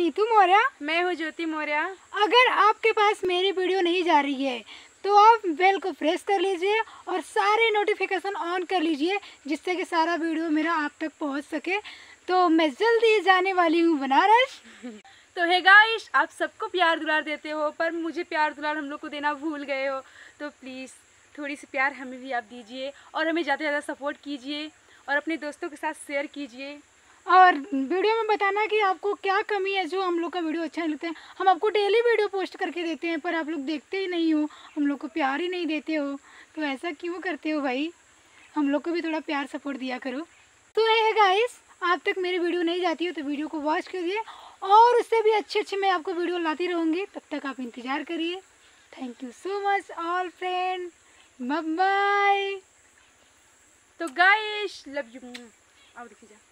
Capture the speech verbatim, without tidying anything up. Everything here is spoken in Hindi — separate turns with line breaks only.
नीतू मौर्य।
मैं हूँ ज्योति मौर्य।
अगर आपके पास मेरी वीडियो नहीं जा रही है तो आप बेल को प्रेस कर लीजिए और सारे नोटिफिकेशन ऑन कर लीजिए, जिससे कि सारा वीडियो मेरा आप तक पहुंच सके। तो मैं जल्दी जाने वाली हूँ बनारस।
तो है गाइस, आप सबको प्यार दुलार देते हो पर मुझे प्यार दुलार हम लोग को देना भूल गए हो, तो प्लीज़ थोड़ी सी प्यार हमें भी आप दीजिए और हमें ज़्यादा से ज़्यादा सपोर्ट कीजिए और अपने दोस्तों के साथ शेयर कीजिए।
और वीडियो में बताना कि आपको क्या कमी है जो हम लोग का वीडियो अच्छा नहीं लगता है। हम आपको डेली वीडियो पोस्ट करके देते हैं पर आप लोग देखते ही नहीं हो, हम लोग को प्यार ही नहीं देते हो। तो ऐसा क्यों करते हो भाई? हम लोग को भी थोड़ा प्यार सपोर्ट दिया करो। तो है गाइस, आप तक मेरी वीडियो नहीं जाती हो तो वीडियो को वॉच करिए और उससे भी अच्छे अच्छे मैं आपको वीडियो लाती रहूँगी। तब तक आप इंतज़ार करिए। Thank you so much all friend, bye bye.
तो गाइस लव यू। आओ देखिए जा।